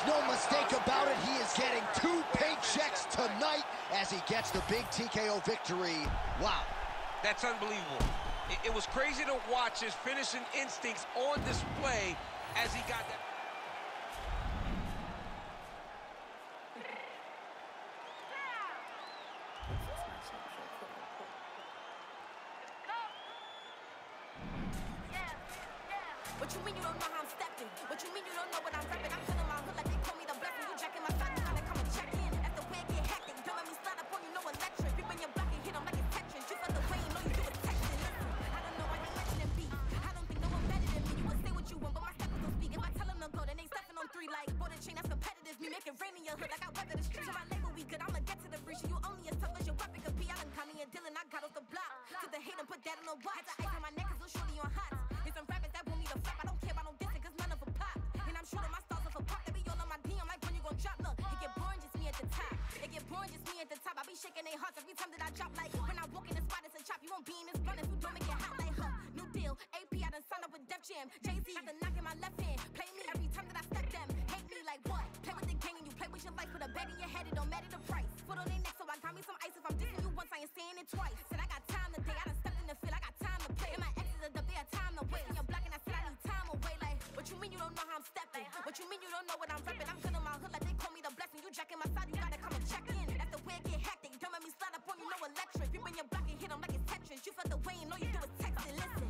no mistake about it. He is getting 2 paychecks tonight as he gets the big TKO victory. Wow. That's unbelievable. It was crazy to watch his finishing instincts on display as he got that. What you mean you don't know how I'm stepping? What you mean you don't know what I'm repping? I'm feeling my hood like they call me the blessing. You jacking my side, you gotta come and check in. That's the way I get hectic. Don't let me slide up on you, no electric. Creep in your block and hit them like it's Tetris. You felt the way, you know you do it texting. Listen, I don't know why they mentioning beef. I don't think no one better than me. You can say what you want, but my steppers don't speak. If I tell them to go, then they stepping on 3 like border chain. That's competitive. Me make it rain in your hood like I weather the streets. So my label we good. I'ma get to the breach. You only as tough as your weapon could be. I done caught me a Dylan. I got off the block. Took the hate and put that on the watch. Had the ice on my neck 'cause it's shorty on hot. Here's some rappers that want me to flap. I don't care about no dissing 'cause none of them pop. And I'm shooting my stars off a pop. They be all on my DM like when you gon' drop. Look, it get boring just me at the top. It get boring just me at the top. I be shaking their hearts every time that I drop. Like when I walk in the spot, it's a chop. You won't be in this blunt if you don't make it hot like her. New deal, AP, I done signed up with Def Jam. Jay-Z got the knock in my left hand. Play me every time that I step them. Hate me like what? Play with the gang and you play with your life. Put a bag in your head, it don't matter the price. Foot on their neck, so I got me some ice. If I'm dissing you once, I ain't saying it twice. Said I got time today, I done stepped in the field, I got time to play. And my exes are up there, time to wait. And you're blocking, I said I need time away. Like, what you mean you don't know how I'm stepping? What you mean you don't know what I'm repping? I'm good on my hood like they call me the blessing. You jacking my side, you gotta come and check in. That's the way I get hectic. Don't let me slide up on you, no electric. You bring your block and hit them like it's Tetris. You felt the way, you know you do it texting. Listen.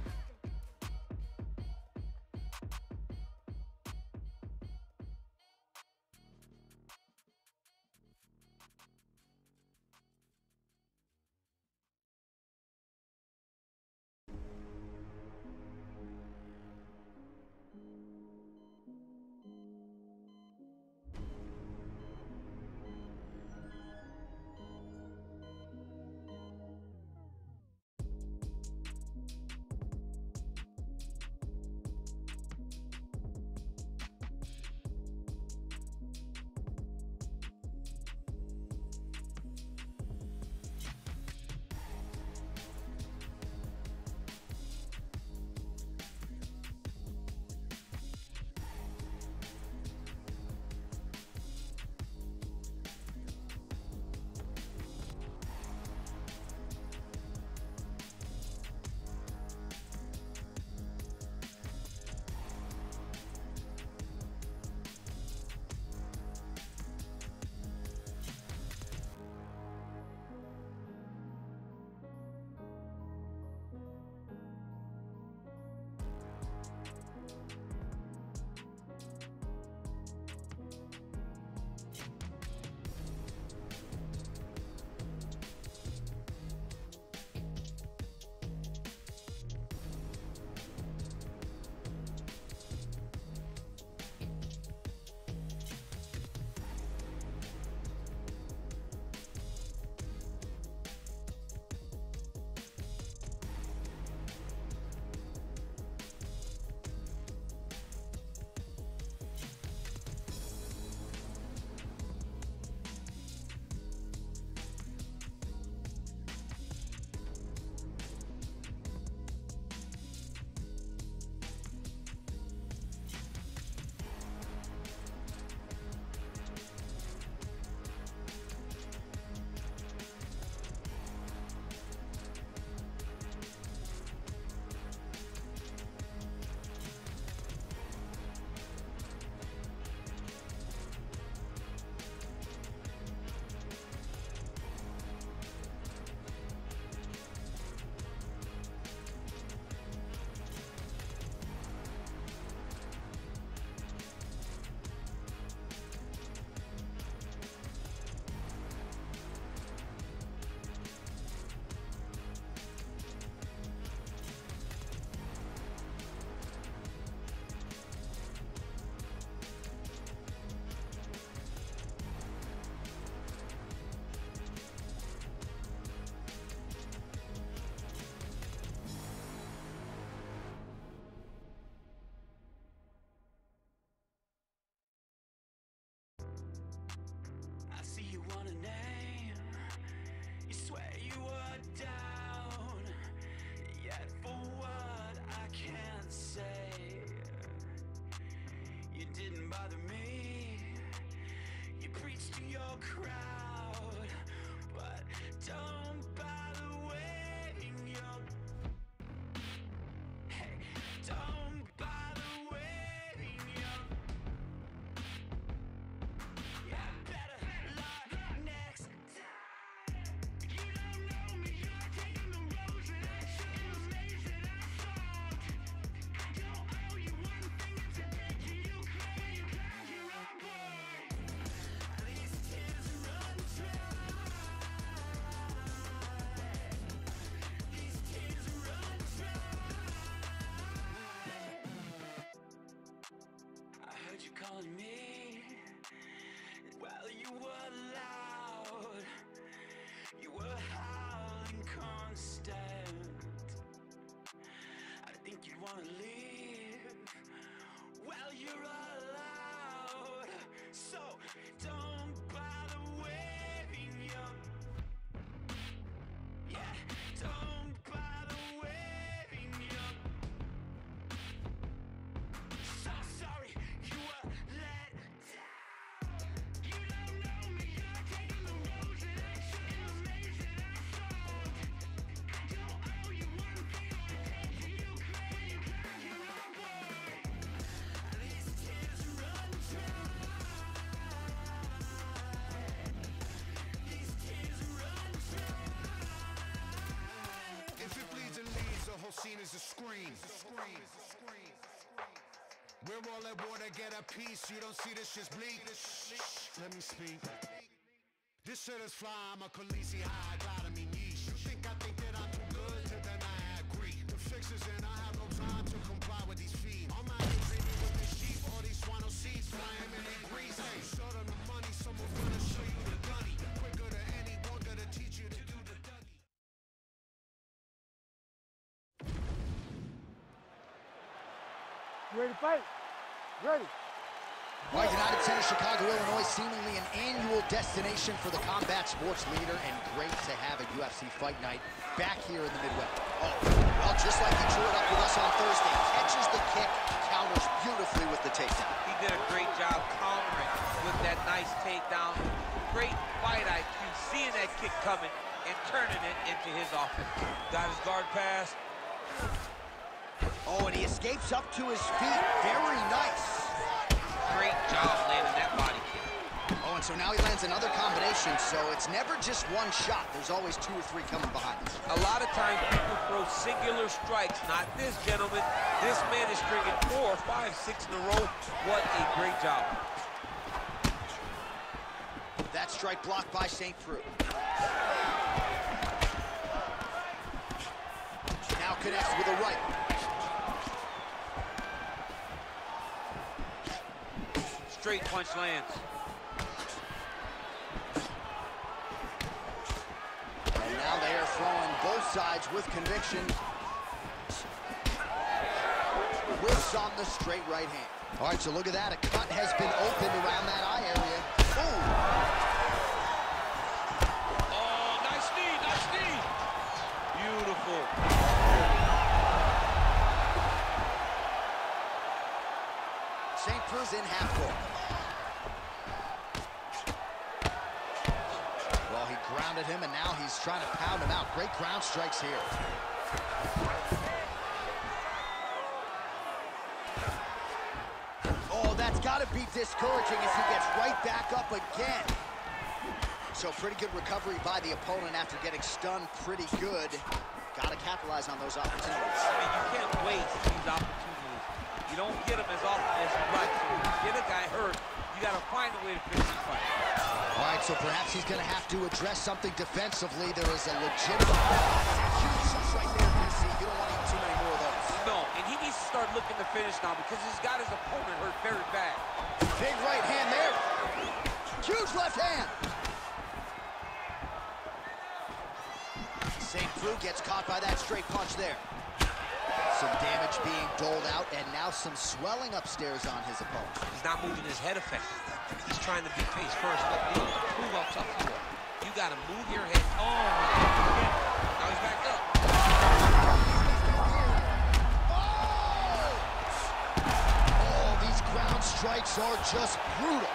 bother me. seen is a scream. We're all at war to get a piece. You don't see this just bleed. Let me speak. This shit is fly. I'm a Khaleesi high. Glad I mean yeesh. You think I think that I'm too good? Then I agree. The fix is in. I have no time to comply with these feet. I'm out here dreaming with the sheep. All these swano seeds flying in their grease. Hey, show them the money. Someone's gonna show you the gunny. Quicker than anyone gonna teach you to do the Dougie. You ready to fight? Ready. All right, United Center, Chicago, Illinois, seemingly an annual destination for the combat sports leader, and great to have a UFC fight night back here in the Midwest. Oh, well, just like he drew it up with us on Thursday, catches the kick, counters beautifully with the takedown. He did a great job countering with that nice takedown. Great fight IQ, seeing that kick coming and turning it into his offense. Got his guard pass. Oh, and he escapes up to his feet. Very nice. Great job landing that body kick. Oh, and so now he lands another combination, so it's never just one shot. There's always 2 or 3 coming behind us. A lot of times people throw singular strikes. Not this gentleman. This man is stringing 4, 5, 6 in a row. What a great job. That strike blocked by St. Preux. Now connects with a right. Straight punch lands. And now they are throwing both sides with conviction. Whiffs on the straight right hand. All right, so look at that. A cut has been opened around that eye area. Ooh. Oh, nice knee, nice knee. Beautiful. St. Preux's in half court. Well, he grounded him, and now he's trying to pound him out. Great ground strikes here. Oh, that's got to be discouraging as he gets right back up again. So pretty good recovery by the opponent after getting stunned pretty good. Got to capitalize on those opportunities. I mean, you can't waste these opportunities. You don't get them as often as you'd like to. When you get a guy hurt, you got to find a way to finish the fight. All right, so perhaps he's going to have to address something defensively. There is a legitimate huge shots right there, DC. You don't want to eat too many more of those. No, and he needs to start looking to finish now because he's got his opponent hurt very bad. Big right hand there. Huge left hand. St. Preux gets caught by that straight punch there. Some damage being doled out, and now some swelling upstairs on his opponent. He's not moving his head effectively. He's trying to be pace first, but prove how tough you are. You got to move your head. Oh, my God. Now he's back up. Oh, these ground strikes are just brutal.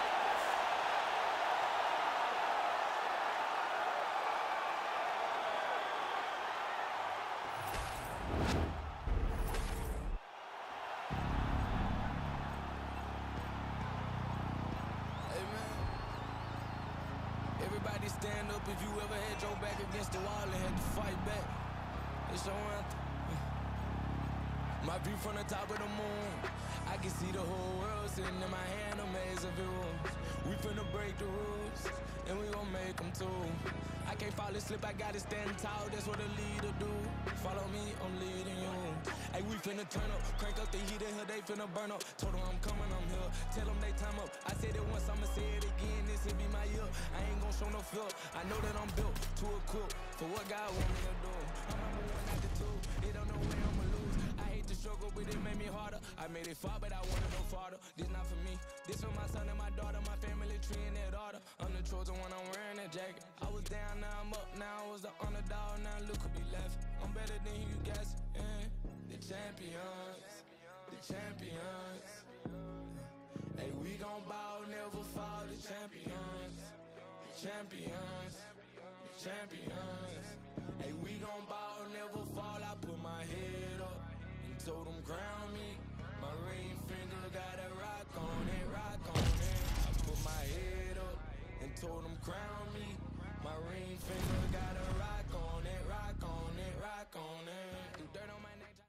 Everybody stand up if you ever had your back against the wall and had to fight back. It's your anthem. My view from the top of the moon. I can see the whole world sitting in my hand, a maze of rules. We finna break the rules, and we gon' make them too. I can't fall asleep, I gotta stand tall, that's what a leader do. Follow me, I'm leading you. Hey, we finna turn up, crank up the heat in here, they finna burn up. Told them I'm coming, I'm here, tell them they time up. I said it once, I'ma say it again, this'll be my year. I ain't gon' show no fear, I know that I'm built to equip for what God want me to do. I'm number one at the two, it don't know where I'ma lose. I hate the struggle, but it made me harder. I made it far, but I wanna go farther. This not for me, this for my son and my daughter, my family tree and that order. I'm the chosen one, I'm wearing that jacket. I was down, now I'm up, now I was the underdog, now look who be left. I'm better than you guys, yeah. The champions, the champions. Hey, we gon' ball, never fall, the champions, the champions, the champions. Hey, we gon' ball, never fall, I put my head up and told them crown me. My ring finger got a rock on it, rock on it. I put my head up and told them crown me. My ring finger got a rock on it, rock on it, rock on it. Do dirt on my neck.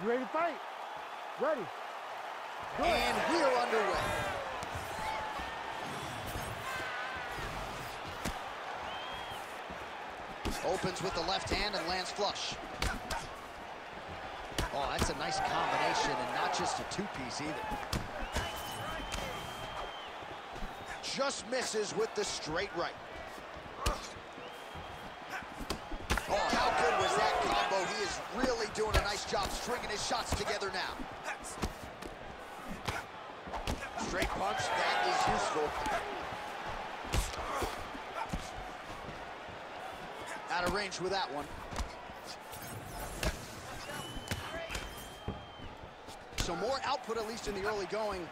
You ready to fight? Ready. Good. And we're underway. Opens with the left hand and lands flush. Oh, that's a nice combination, and not just a two-piece either. Just misses with the straight right. Oh, how good was that combo? He is really doing a nice job stringing his shots together now. Straight punch, that is useful. Out of range with that one. So more output, at least in the early going.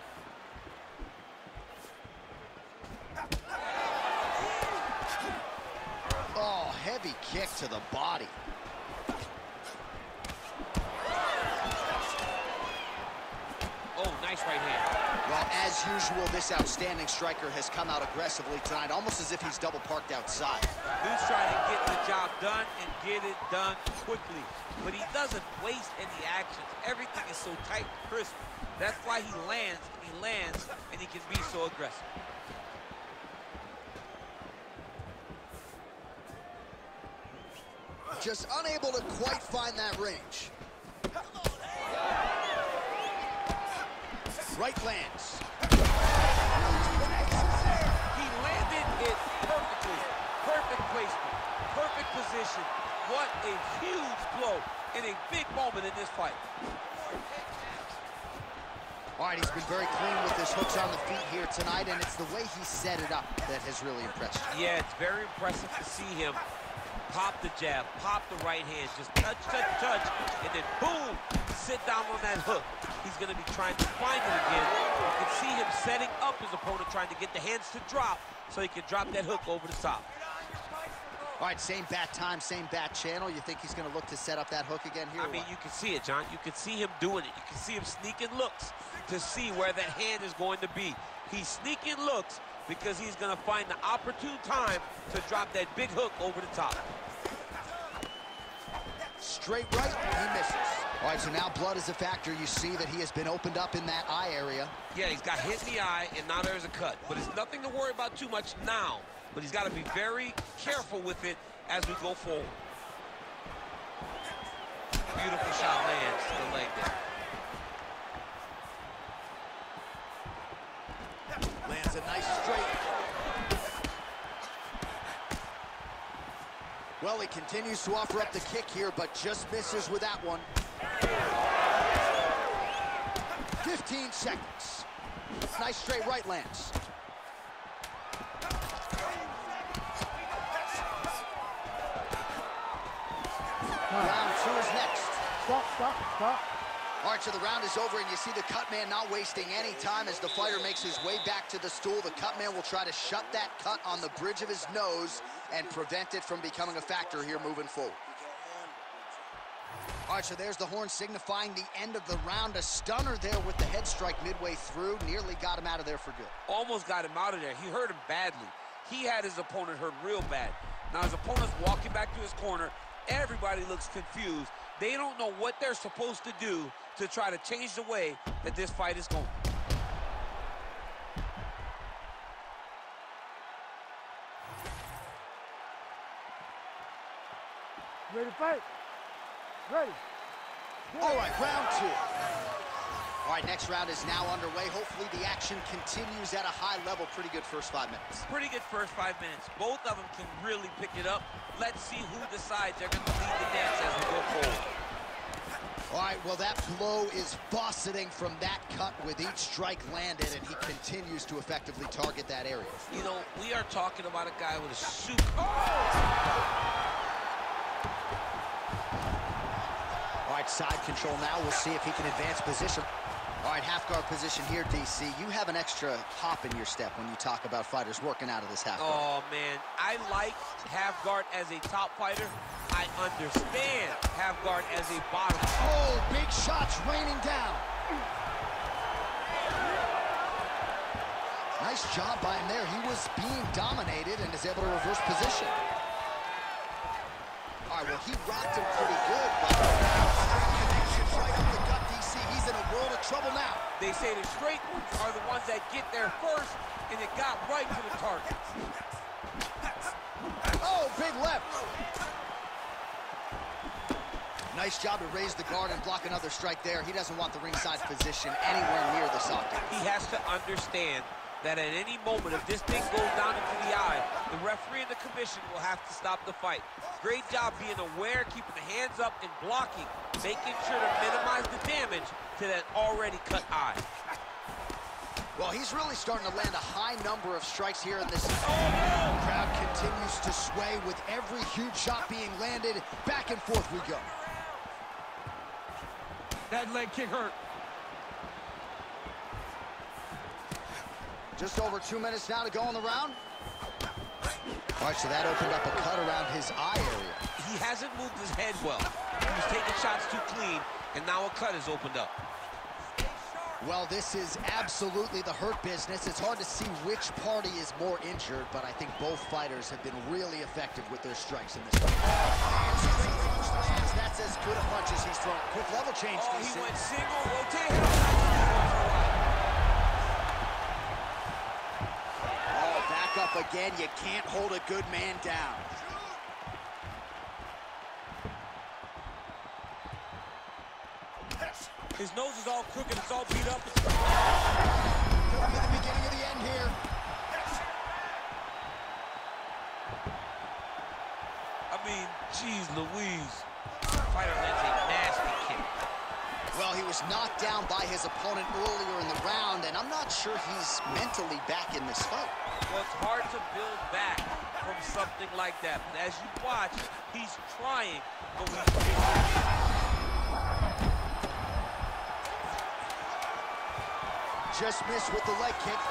Oh, heavy kick to the body. Oh, nice right hand. Well, as usual, this outstanding striker has come out aggressively tonight, almost as if he's double parked outside. He's trying to get the job done and get it done quickly. But he doesn't waste any actions. Everything is so tight and crisp. That's why he lands, and he can be so aggressive. Just unable to quite find that range. Right lands. He landed it perfectly. Perfect placement, perfect position. What a huge blow in a big moment in this fight. All right, he's been very clean with his hooks on the feet here tonight, and it's the way he set it up that has really impressed you. Yeah, it's very impressive to see him pop the jab, pop the right hand, just touch, touch, touch, and then boom, sit down on that hook. He's going to be trying to find it again. You can see him setting up his opponent, trying to get the hands to drop so he can drop that hook over the top. All right, same bat time, same bat channel. You think he's going to look to set up that hook again here? I mean, you can see it, John. You can see him doing it. You can see him sneaking looks to see where that hand is going to be. He's sneaking looks because he's going to find the opportune time to drop that big hook over the top. Straight right, he misses. All right, so now blood is a factor. You see that he has been opened up in that eye area. Yeah, he's got hit in the eye, and now there's a cut. But it's nothing to worry about too much now. But he's got to be very careful with it as we go forward. Beautiful shot lands to the leg there. Lands a nice straight. Well, he continues to offer up the kick here, but just misses with that one. 15 seconds. Nice straight right lands. Round two is next. Stop. All right, so the round is over, and you see the cut man not wasting any time as the fighter makes his way back to the stool. The cut man will try to shut that cut on the bridge of his nose and prevent it from becoming a factor here moving forward. All right, so there's the horn signifying the end of the round. A stunner there with the head strike midway through. Nearly got him out of there for good. Almost got him out of there. He hurt him badly. He had his opponent hurt real bad. Now his opponent's walking back to his corner. Everybody looks confused. They don't know what they're supposed to do to try to change the way that this fight is going. Ready to fight? Ready. All right, round two. All right, next round is now underway. Hopefully the action continues at a high level. Pretty good first 5 minutes. Pretty good first 5 minutes. Both of them can really pick it up. Let's see who decides they're going to lead the dance as we go forward. All right, well, that blow is buffeting from that cut with each strike landed, and he continues to effectively target that area. You know, we are talking about a guy with a super... All right, side control now. We'll see if he can advance position. All right, half guard position here, DC. You have an extra hop in your step when you talk about fighters working out of this half guard. Oh, man. I like half guard as a top fighter. I understand half guard as a bottom. Oh, big shots raining down. Nice job by him there. He was being dominated and is able to reverse position. All right, well, he rocked him pretty good, but straight connection right up the gut. he's in a world of trouble now. They say the straight ones are the ones that get there first, and it got right to the target. Oh, big left. Nice job to raise the guard and block another strike there. He doesn't want the ringside position anywhere near the socket. He has to understand that at any moment, if this thing goes down into the eye, the referee and the commission will have to stop the fight. Great job being aware, keeping the hands up and blocking, making sure to minimize the damage to that already cut eye. Well, he's really starting to land a high number of strikes here in this. Oh, no! Crowd continues to sway with every huge shot being landed. Back and forth we go. That leg kick hurt. Just over 2 minutes now to go in the round. All right, so that opened up a cut around his eye area. He hasn't moved his head well. He was taking shots too clean, and now a cut has opened up. Well, this is absolutely the hurt business. It's hard to see which party is more injured, but I think both fighters have been really effective with their strikes in this fight. That's as good a punch as he's thrown. Quick level change. Oh, he went single, rotate. Oh, back up again. You can't hold a good man down. His nose is all crooked, it's all beat up. Could be the beginning of the end here. I mean, geez Louise. Fighter lands a nasty kick. Well, he was knocked down by his opponent earlier in the round, and I'm not sure he's mentally back in this fight. Well, it's hard to build back from something like that. But as you watch, he's trying, but just missed with the leg kick.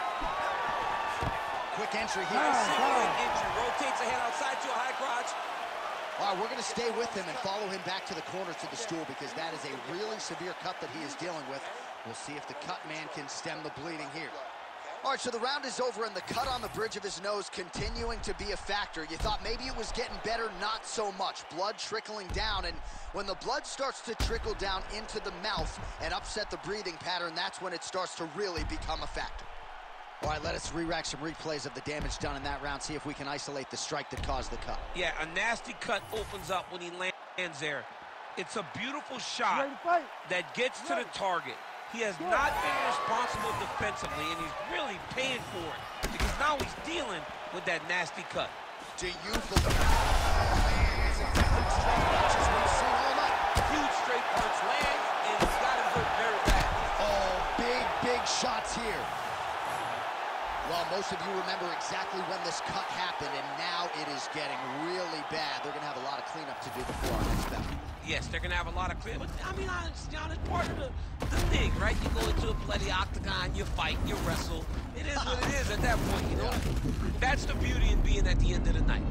Quick entry here. Injury. Rotates the head outside to a high crotch. All right, we're going to stay with him and follow him back to the corner to the stool because that is a really severe cut that he is dealing with. We'll see if the cut man can stem the bleeding here. All right, so the round is over and the cut on the bridge of his nose continuing to be a factor. You thought maybe it was getting better, not so much. Blood trickling down, and when the blood starts to trickle down into the mouth and upset the breathing pattern, that's when it starts to really become a factor. All right, let us re-rack some replays of the damage done in that round, see if we can isolate the strike that caused the cut. Yeah, a nasty cut opens up when he lands there. It's a beautiful shot that gets to the target. He has not been responsible defensively, and he's really paying for it because now he's dealing with that nasty cut. Do you believe straight punches we've seen all night? Huge straight punch lands, and he's got him hurt very bad. Oh, big shots here. Well, most of you remember exactly when this cut happened, and now it is getting really bad. They're going to have a lot of cleanup to do before our next bout. Yes, they're going to have a lot of cleanup. But, I mean, honestly, John, it's part of the thing, right? You go into a bloody octagon, you fight, you wrestle. It is what it is at that point, you know? That's the beauty in being at the end of the night.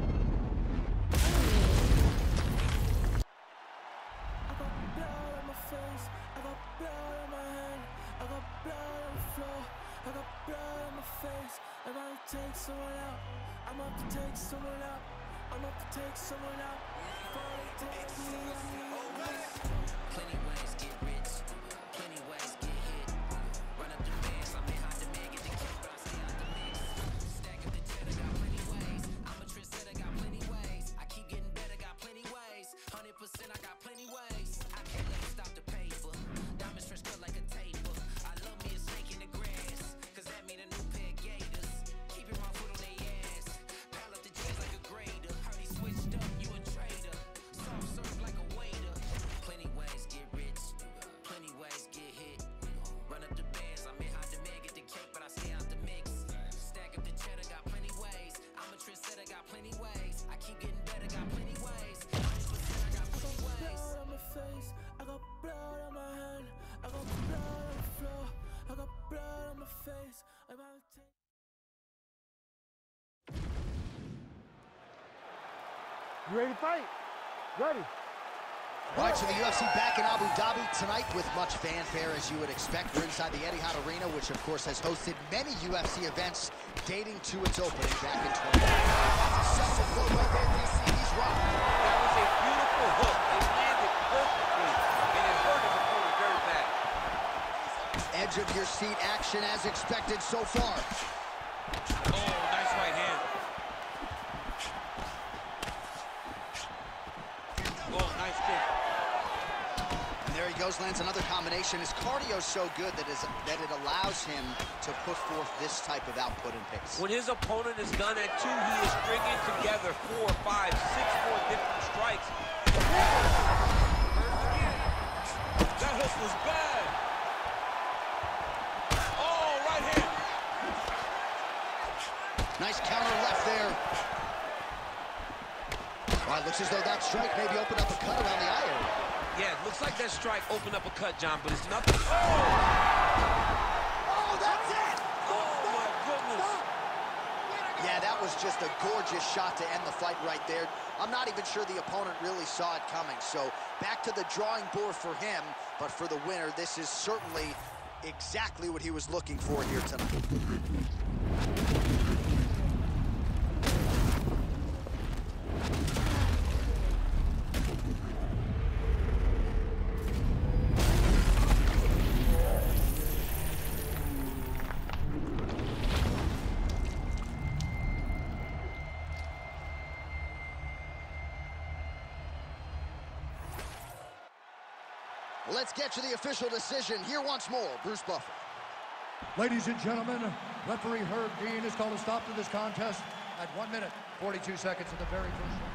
I'm up to take someone out. I'm up to take someone out. Plenty ways get rich. Plenty ways get hit. Run up the bands. I'm in hot demand. Get the kick, but I stay out the mix. Stack up the cheddar. Got plenty ways. I'm a trendsetter. Got plenty ways. I keep getting better. Got plenty ways. 100%. I got plenty ways. I can't let it stop the paper. Diamonds fresh cut like a taper. I love me a snake in the grass. Cause that mean a new pair of gators. Keeping my foot on their ass. Pile up the jeans like a grader. Heard he switched up, you a trader. Soft serve like a waiter. Plenty ways get rich. Plenty ways get hit. Run up the bands, I'm in hot demand. Get the cake, but I stay out the mix. Stack up the cheddar, got plenty ways. I'm a trendsetter, got plenty ways. I keep getting better, got plenty ways. 100%, I got plenty ways. I got blood on my face. I got blood on my hand. I got blood on the floor. I got blood on my face. I'm about to take. You ready to fight? Ready. All right, so the UFC back in Abu Dhabi tonight with much fanfare, as you would expect. We're inside the Etihad Arena, which, of course, has hosted many UFC events dating to its opening back in 2020. Successful footwork there, DC. He's rocked. That was a beautiful hook. They landed perfectly, and it hurt his opponent very bad. edge of your seat action as expected so far. Oh, nice right hand. Oh, nice kick. And there he goes, lands another combination. His cardio's so good that it allows him to put forth this type of output and pace. When his opponent is done at 2, he is stringing together 4, 5, 6 more different strikes. That hook was bad. Oh, right hand. Nice counter left there. Well, it looks as though that strike maybe opened up a cut around the eye area. Yeah, it looks like that strike opened up a cut, John, but it's nothing. Oh, that's it! Oh, my goodness. Yeah, that was just a gorgeous shot to end the fight right there. I'm not even sure the opponent really saw it coming. So back to the drawing board for him, but for the winner, this is certainly exactly what he was looking for here tonight. Let's get to the official decision. Here once more, Bruce Buffer. Ladies and gentlemen, referee Herb Dean has called a stop to this contest at 1 minute, 42 seconds of the very first round.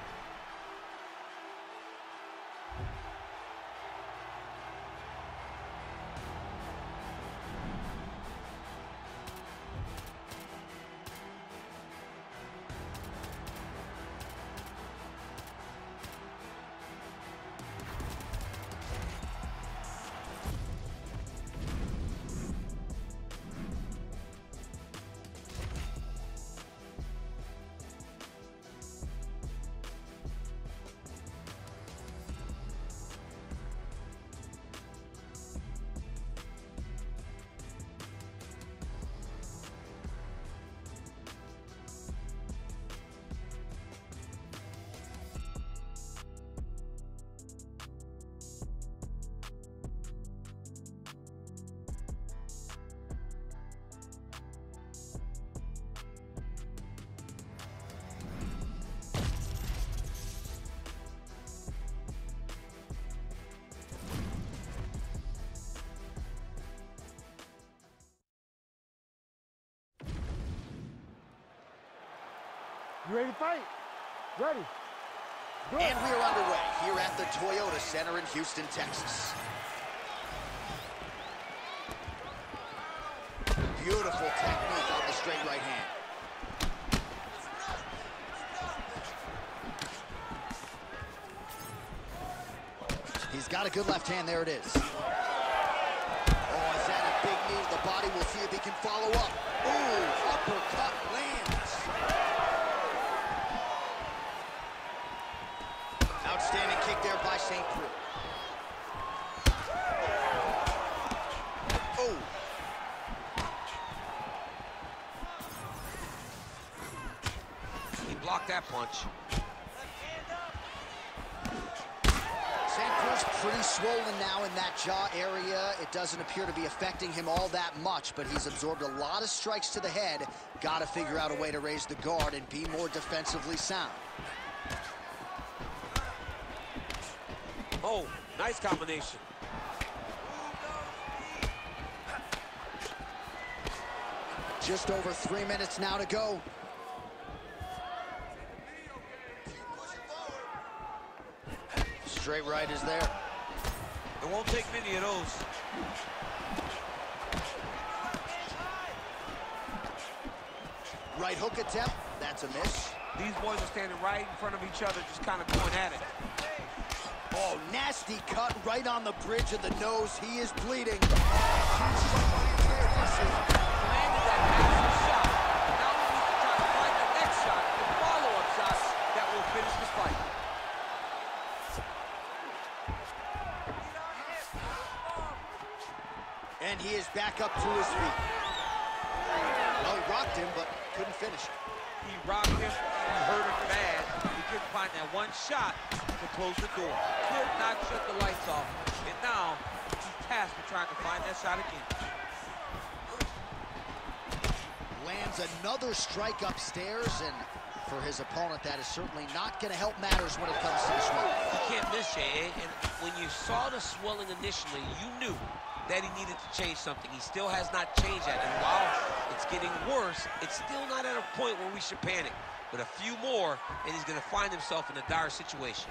You ready to fight? Ready. Good. And we are underway here at the Toyota Center in Houston, Texas. Beautiful technique on the straight right hand. He's got a good left hand. There it is. Oh, is that a big knee to the body? We'll see if he can follow up. Ooh, uppercut lands. Outstanding kick there by St. Preux. Oh. He blocked that punch. St. Preux's pretty swollen now in that jaw area. It doesn't appear to be affecting him all that much, but he's absorbed a lot of strikes to the head. Got to figure out a way to raise the guard and be more defensively sound. Oh, nice combination. Just over 3 minutes now to go. Straight right is there. It won't take many of those. Right hook attempt. That's a miss. These boys are standing right in front of each other, just kind of going at it. Oh, nasty cut right on the bridge of the nose. He is bleeding. Landed that massive shot. Now he needs to try to find the next shot, the follow-up shot that will finish this fight. And he is back up to his feet. Well, he rocked him, but couldn't finish it. He rocked him, he hurt him bad. He couldn't find that one shot to close the door. Could not shut the lights off. And now he's tasked with trying to find that shot again. Lands another strike upstairs, and for his opponent, that is certainly not going to help matters when it comes to the swelling. You can't miss, Jay. And when you saw the swelling initially, you knew that he needed to change something. He still has not changed that. And while it's getting worse, it's still not at a point where we should panic. But a few more, and he's going to find himself in a dire situation.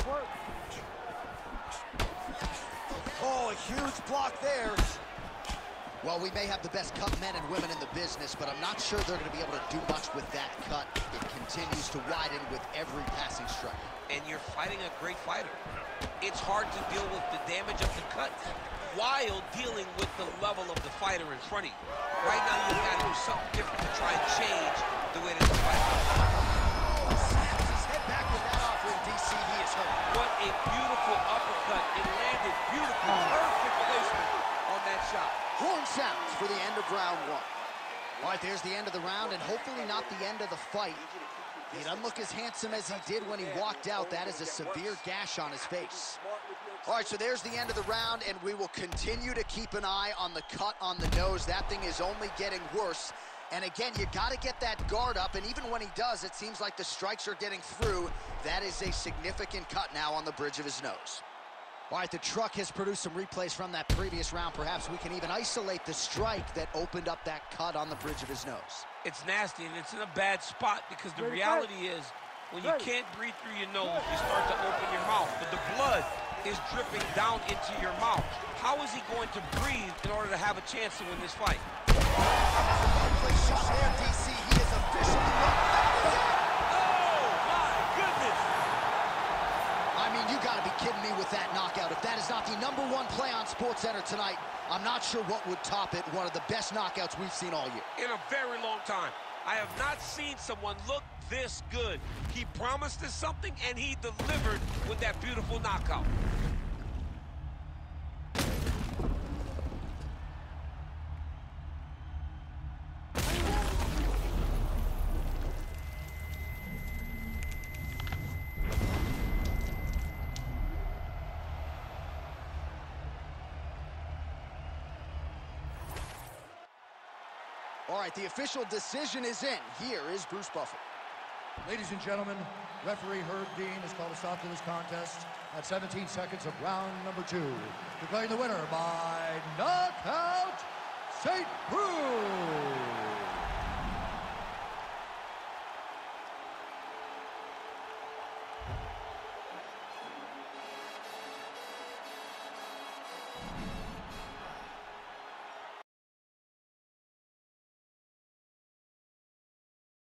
Oh, a huge block there. Well, we may have the best cut men and women in the business, but I'm not sure they're going to be able to do much with that cut. It continues to widen with every passing strike. And you're fighting a great fighter. It's hard to deal with the damage of the cut while dealing with the level of the fighter in front of you. Right now, you've got to do something different to try and change the way that the fight goes. Snaps his head back with that offering, DC. He is hurt. What a beautiful uppercut. It landed beautiful. Perfect placement on that shot. Horn sounds for the end of round one. All right, there's the end of the round, and hopefully not the end of the fight. He doesn't look as handsome as he did when he walked out. That is a severe gash on his face. All right, so there's the end of the round, and we will continue to keep an eye on the cut on the nose. That thing is only getting worse. And again, you got to get that guard up, and even when he does, it seems like the strikes are getting through. That is a significant cut now on the bridge of his nose. All right, the truck has produced some replays from that previous round. Perhaps we can even isolate the strike that opened up that cut on the bridge of his nose. It's nasty, and it's in a bad spot because the reality is when you can't breathe through your nose, you start to open your mouth, but the blood is dripping down into your mouth. How is he going to breathe in order to have a chance to win this fight? Shot there, DC. He is officially Oh, my goodness! I mean, you got to be kidding me with that knockout. If that is not the #1 play on SportsCenter tonight, I'm not sure what would top it. One of the best knockouts we've seen all year. In a very long time. I have not seen someone look this good. He promised us something, and he delivered with that beautiful knockout. All right, the official decision is in. Here is Bruce Buffer. Ladies and gentlemen, referee Herb Dean has called a stop to this contest at 17 seconds of round number 2. Declaring the winner by knockout, St. Bruce.